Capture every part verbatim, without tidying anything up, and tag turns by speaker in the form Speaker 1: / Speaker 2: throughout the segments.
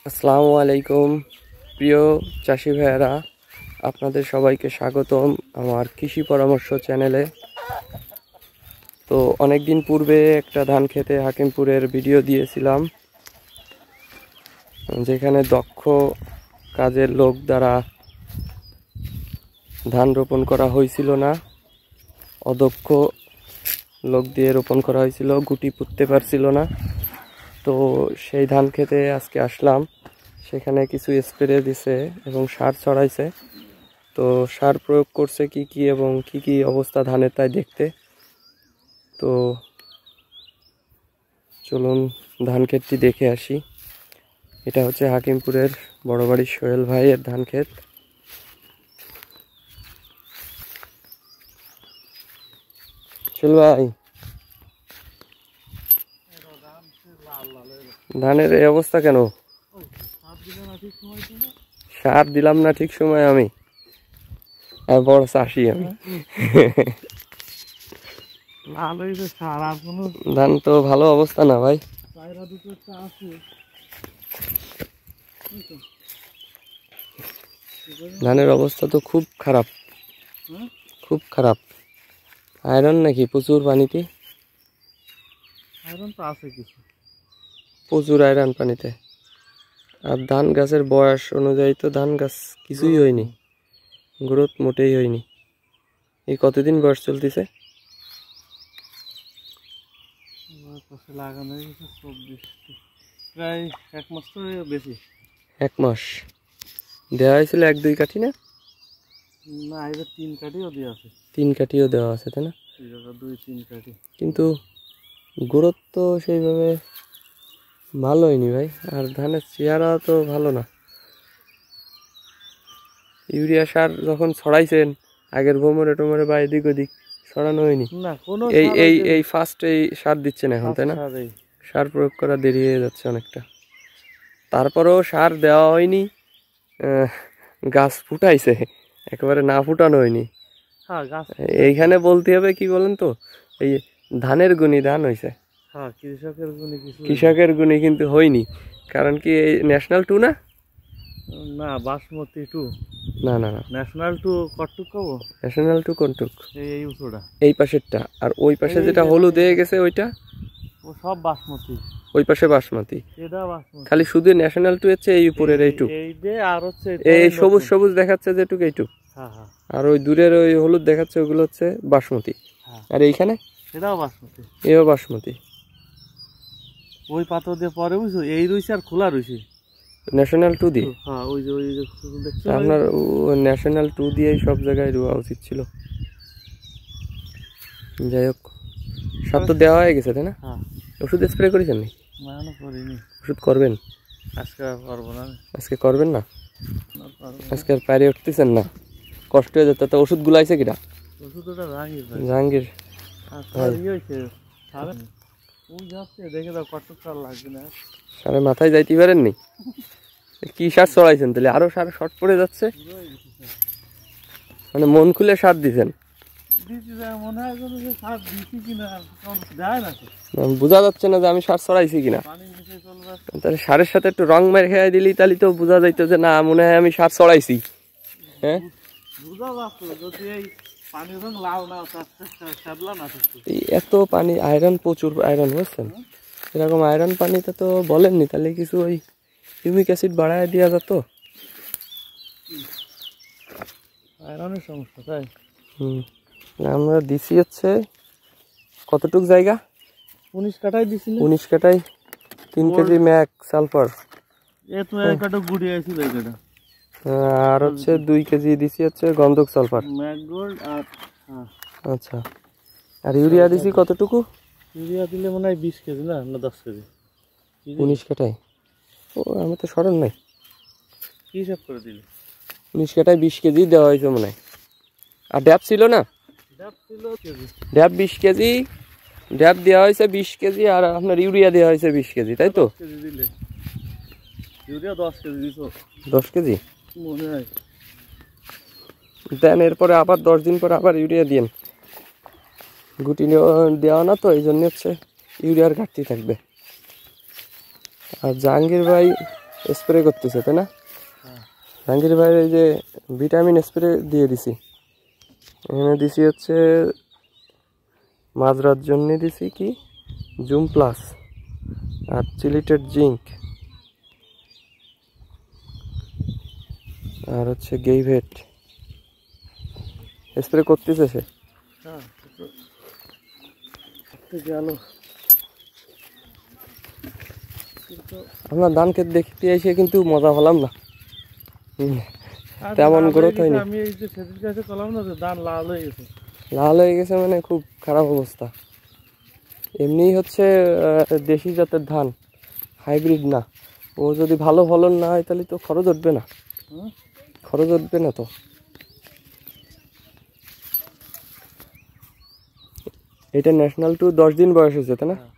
Speaker 1: আসসালামু আলাইকুম প্রিয় চাষি ভাইয়েরা, আপনাদের সবাইকে স্বাগতম আমার কৃষি পরামর্শ চ্যানেলে। তো অনেক দিন পূর্বে একটা ধান খেতে হাকিমপুরের ভিডিও দিয়েছিলাম, যেখানে দক্ষ কাজের লোক দ্বারা ধান রোপণ করা হয়েছিল না, অদক্ষ লোক দিয়ে রোপণ করা হয়েছিল, গুটি পুঁততে পারছিল না। তো সেই ধান খেতে আজকে আসলাম, সেখানে কিছু স্প্রে দিছে এবং সার ছড়াইছে। তো সার প্রয়োগ করছে কি কি এবং কি কি অবস্থা ধানের তাই দেখতে। তো চলুন ধান ক্ষেতটি দেখে আসি। এটা হচ্ছে হাকিমপুরের বড় বাড়ির সোহেল ভাইয়ের ধান ক্ষেত। সোহেল ভাই, ধানের এই অবস্থা কেন? সার দিলাম না ঠিক সময় আমি, আর বড় চাষি আমি। ধান তো ভালো অবস্থা না ভাই, ধানের অবস্থা তো খুব খারাপ, খুব খারাপ। আয়রন নাকি প্রচুর পানিতে?
Speaker 2: আয়রন তো আছে কিছু,
Speaker 1: প্রচুর আয়রন পানিতে। আর ধান গাছের বয়স অনুযায়ী তো ধান গাছ কিছুই হয়নি, গ্রোথ মোটেই হয়নি। এই কতদিন বয়স চলতেছে?
Speaker 2: লাগানো চব্বিশ, প্রায় এক মাস তো বেশি।
Speaker 1: এক মাস দেওয়া হয়েছিল এক দুই কাঠি না?
Speaker 2: না, এবার তিন কাঠিও দেওয়া আছে।
Speaker 1: তিন কাঠিও দেওয়া আছে তাই না?
Speaker 2: দুই তিন কাঠি,
Speaker 1: কিন্তু গ্রোথ তো সেইভাবে ভালো হয়নি ভাই। আর ধানের চেহারা তো ভালো না। ইউরিয়া সার যখন ছড়াইছেন আগের ভোমরে টোমরে বা এদিক ওদিক ছড়ানো হয়নি
Speaker 2: না কোনো।
Speaker 1: এই এই এই ফার্স্ট এই সার দিচ্ছেন এখন তাই না? সার প্রয়োগ করা দেরি হয়ে যাচ্ছে অনেকটা। তারপরেও সার দেওয়া হয়নি, গাছ ফুটাইছে, একেবারে না ফুটানো হয়নি। এইখানে বলতে হবে কি বলেন তো, এই ধানের গুণী ধান হয়েছে,
Speaker 2: কৃষকের গুণী কিছু,
Speaker 1: কৃষকের গুণী কিন্তু হয়নি। কারণ কি এই ন্যাশনাল টু না?
Speaker 2: না বাসমতি টু,
Speaker 1: না না না,
Speaker 2: ন্যাশনাল টু কটটুক কব,
Speaker 1: ন্যাশনাল টু কোনটুক?
Speaker 2: এই উঁচুটা,
Speaker 1: এই পাশেরটা। আর ওই পাশে যেটা হলুদ হয়ে গেছে ওইটা
Speaker 2: ও সব বাসমতি।
Speaker 1: ওই পাশে বাসমতি,
Speaker 2: এটা বাসমতি।
Speaker 1: খালি শুধু ন্যাশনাল টু হচ্ছে এই উপরের এইটুক,
Speaker 2: এই যে আর হচ্ছে
Speaker 1: এই সবুজ সবুজ দেখাচ্ছে যেটুক এইটুক।
Speaker 2: হ্যাঁ হ্যাঁ।
Speaker 1: আর ওই দূরের ওই হলুদ দেখাচ্ছে ওগুলো হচ্ছে বাসমতি। আর এইখানে
Speaker 2: এটাও বাসমতি,
Speaker 1: এও বাসমতি।
Speaker 2: ওই পাথর দিয়ে পরে বুঝছো এই রুইছে আর খোলা রুইছে
Speaker 1: ন্যাশনাল টু দিয়ে।
Speaker 2: হ্যাঁ ওই যে ওই যে দেখছো
Speaker 1: আপনার ন্যাশনাল টু দিয়েই সব জায়গায় রোয়া উচিত ছিল। যাই হোক, সব তো দেওয়া হয়ে গেছে তাই না?
Speaker 2: হ্যাঁ।
Speaker 1: ওষুধ স্প্রে করেছেন নাকি?
Speaker 2: না না করিনি।
Speaker 1: ওষুধ করবেন?
Speaker 2: আজকে করবো না।
Speaker 1: আজকে করবেন না? আজকে আর পারে উঠতেছেন না, কষ্ট হয়ে যেত। তো ওষুধ গুলাইছে কিনা?
Speaker 2: ওষুধ ওটা জাহাঙ্গীর
Speaker 1: জাহাঙ্গীর
Speaker 2: দেখে দাও কটক সার লাগবে না।
Speaker 1: সারে মাথায় যাইতে পারেননি? কি সার চড়াইছেন তাহলে? আরো সার শর্ট পড়ে যাচ্ছে, মানে মন খুলে সার দিছেন। বোঝা যাচ্ছে না যে আমি সার ছড়াইছি কিনা। তাহলে সারের সাথে একটু রং মেরে খেয়ে দিলি তাহলে তো বোঝা যাইতো যে না মনে হয় আমি সার ছড়াইছি। হ্যাঁ, এত পানি আয়রন, প্রচুর আয়রন, বুঝছেন? এরকম আয়রন পানিতে তো বলেননি, তাহলে কিছু ওই হিউমিক অ্যাসিড বাড়ায় দেওয়া যেত।
Speaker 2: আয়রনের সমস্যা তাই।
Speaker 1: হুম, আমরা দিছি হচ্ছে কতটুক জায়গা?
Speaker 2: উনিশ কাঠায় দিছি।
Speaker 1: উনিশ কাঠায় তিন কেজি ম্যাক সালফার। আর হচ্ছে দুই কেজি দিছি হচ্ছে গন্ধক সালফার। আচ্ছা, আর ইউরিয়া দিছি কতটুকু?
Speaker 2: ইউরিয়া দিলে মনে হয় বিশ কেজি না না দশ কেজি।
Speaker 1: উনিশ কাঠায়? ও আমি তো স্মরণ নাই।
Speaker 2: কি হিসাব করে দিলে?
Speaker 1: উনিশ কাঠায় বিশ কেজি দেওয়া হয়েছে মনে হয়। আর ড্যাপ ছিল না? ড্যাপ বিশ কেজি, ড্যাপ দেওয়া হয়েছে বিশ কেজি, আর আপনার ইউরিয়া দেওয়া হয়েছে বিশ কেজি, তাই তো? দশ কেজি
Speaker 2: মনে হয়
Speaker 1: দেন। এরপরে আবার দশ দিন পরে আবার ইউরিয়া দিন। গুটি দেওয়া না তো, এই জন্য হচ্ছে ইউরিয়ার ঘাটতি থাকবে। আর জাহাঙ্গীর ভাই স্প্রে করতেছে তাই না? জাহাঙ্গীর ভাই এই যে ভিটামিন স্প্রে দিয়ে দিছি, এখানে দিছি হচ্ছে মাজরার জন্য দিছি কি জুম প্লাস আর চিলিটেড জিঙ্ক আর হচ্ছে গেইভেট স্প্রে করতেছে সে। আমরা ধান ক্ষেত দেখতে এসে কিন্তু মজা হলাম না, তেমন গ্রোথ হয়নি।
Speaker 2: আমি এই যে সেদিন কাছে করলাম না, ধান লাল হয়ে গেছে।
Speaker 1: লাল হয়ে গেছে মানে খুব খারাপ অবস্থা। এমনি হচ্ছে দেশি জাতের ধান, হাইব্রিড না। ও যদি ভালো ফলন না হয় তাহলে তো খরচ উঠবে না, খরচ উঠবে না তো। এটা ন্যাশনাল টু দশ দিন বয়স হয়েছে তাই না?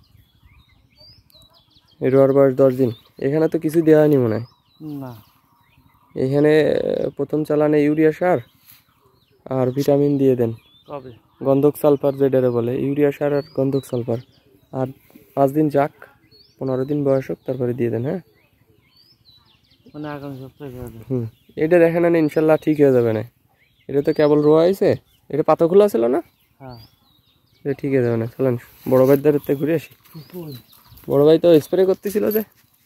Speaker 1: রোয়ার বয়স দশ দিন। এখানে তো কিছু দেওয়া হয়নি মনে হয়
Speaker 2: না।
Speaker 1: এখানে প্রথম চালানে ইউরিয়া সার আর ভিটামিন দিয়ে দেন,
Speaker 2: কবে
Speaker 1: গন্ধক সালফার যেটারে বলে, ইউরিয়া সার আর গন্ধক সালফার। আর পাঁচ দিন যাক, পনেরো দিন বয়স হোক, তারপরে দিয়ে দেন। হ্যাঁ,
Speaker 2: মানে আগামী সপ্তাহে।
Speaker 1: হুম, এটা দেখেন না ইনশাল্লাহ ঠিক হয়ে যাবে না। এটা তো কেবল রোয়া হয়েছে, এটা পাতা খোলা ছিল না?
Speaker 2: হ্যাঁ,
Speaker 1: এটা ঠিক হয়ে যাবে না। চলেন বড় ভাইয়ের দ্বারে ঘুরে আসি। বড় ভাই তো স্প্রে করতেছিল যে।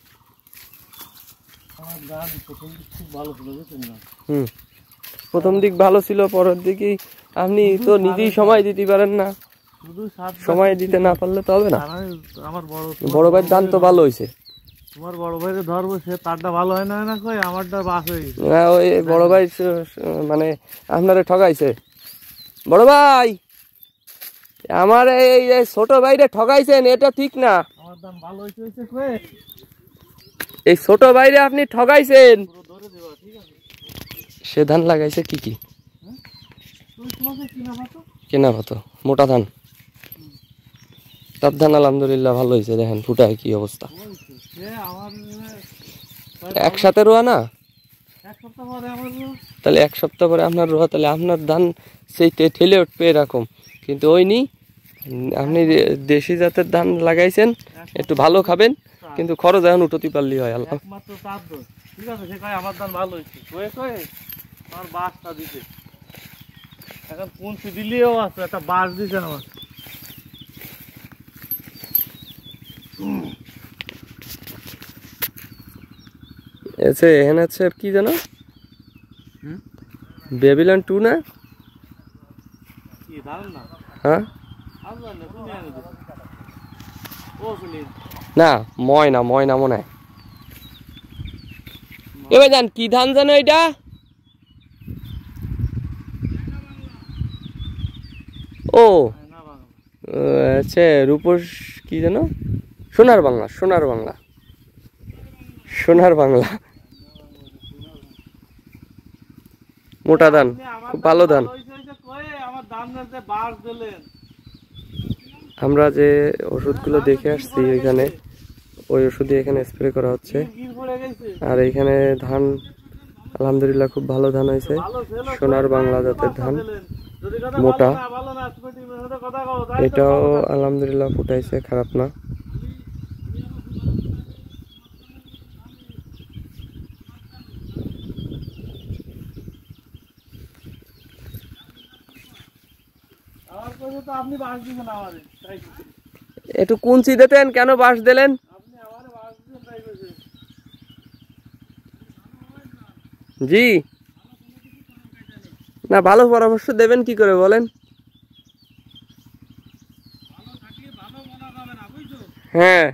Speaker 1: হুম, প্রথম দিক ভালো ছিল, পরের দিকে আপনি তো নিজেই সময় দিতে পারেন না। সময় দিতে না পারলে তো হবে না।
Speaker 2: আমার বড়
Speaker 1: বড় ভাইয়ের ধান তো ভালো হয়েছে।
Speaker 2: তোমার বড় ভাইকে ধরবো, সে তারটা ভালো হয় না না কই, আমারটা বাস হয়ে গেছে।
Speaker 1: না, ওই বড় ভাই মানে আপনারে ঠকাইছে। বড় ভাই, আমার এই ছোট ভাইরে ঠকাইছেন, এটা ঠিক না।
Speaker 2: আমার দাম ভালো হয়েছে হয়েছে কই,
Speaker 1: এই ছোট ভাইরে আপনি ঠকাইছেন। সে ধান লাগাইছে কি কি কেনা কত মোটা ধান, তার ধান আলহামদুলিল্লাহ ভালো হয়েছে। দেখেন ফুটায় কি অবস্থা। একসাথে রোয়া না, তাহলে এক সপ্তাহ পরে আপনার রোয়া, তাহলে আপনার ধান সেই ঠেলে উঠবে এরকম। কিন্তু ওই নি, আপনি দেশি জাতের ধান লাগাইছেন, একটু ভালো খাবেন, কিন্তু খরচ এখন উঠতে পারলেই হয়। আল্লাহ
Speaker 2: একমাত্র তার দোষ। ঠিক আছে, সে কয় আমার ধান ভালো হয়েছে, কয়ে কয়ে আমার বাসটা দিতে। এখন পুঞ্চি দিলেও আছে, একটা বাস দিছে আমার।
Speaker 1: এসে এখানে আছে কি জানো, বেবিলন টু না? হ্যাঁ না, ময়না ময়না মনে হয়। এবার জান কি ধান জানো এটা? ও আচ্ছা, রূপস কি জানো, সোনার বাংলা, সোনার বাংলা, সোনার বাংলা। মোটা ধান, খুব ভালো ধান। আমরা যে ওষুধগুলো দেখে আসছি ওইখানে, ওই ওষুধে এখানে স্প্রে করা হচ্ছে। আর এইখানে ধান আলহামদুলিল্লাহ খুব ভালো ধান হয়েছে, সোনার বাংলা জাতের ধান, মোটা। এটাও আলহামদুলিল্লাহ ফুটাইছে, খারাপ না। একটু কুঞ্চি দিতেন, কেন বাঁশ দিলেন? জি না, ভালো পরামর্শ দেবেন কি করে বলেন? হ্যাঁ,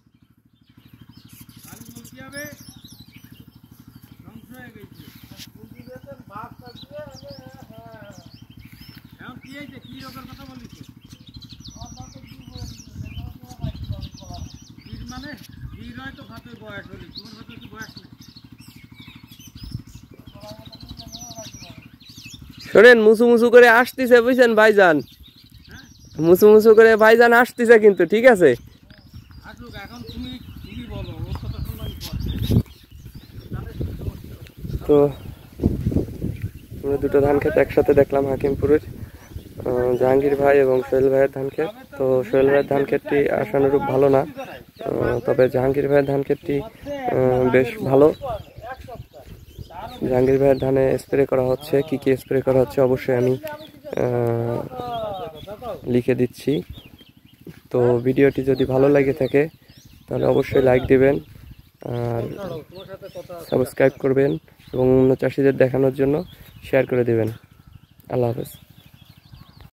Speaker 1: শোনেন, মুসু মুসু করে আসতেছে বুঝছেন ভাইজান, মুসু মুসু করে ভাইজান আসতেছে কিন্তু, ঠিক আছে? তো আমরা দুটো ধান ক্ষেত একসাথে দেখলাম, হাকিমপুরের জাহাঙ্গীর ভাই এবং সোহেল ভাইয়ের ধান ক্ষেত। তো সোহেল ভাইয়ের ধান ক্ষেতটি আশানুরূপ ভালো না, আহ, তবে জাহাঙ্গীর ভাইয়ের ধান ক্ষেতটি আহ, বেশ ভালো। জাহাঙ্গীর ভাইয়ের ধানে স্প্রে করা হচ্ছে, কি কি স্প্রে করা হচ্ছে অবশ্যই আমি আহ, লিখে দিচ্ছি। তো ভিডিওটি যদি ভালো লাগে থাকে তাহলে অবশ্যই লাইক দিবেন আর সাবস্ক্রাইব করবেন এবং অন্য চাষিদের দেখানোর জন্য শেয়ার করে দেবেন। আল্লাহ হাফেজ।